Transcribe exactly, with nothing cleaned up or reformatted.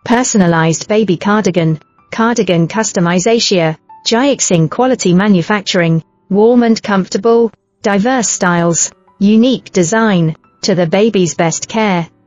Personalized baby cardigan, cardigan customization, jiaxing quality manufacturing, warm and comfortable, diverse styles, unique design, to the baby's best care.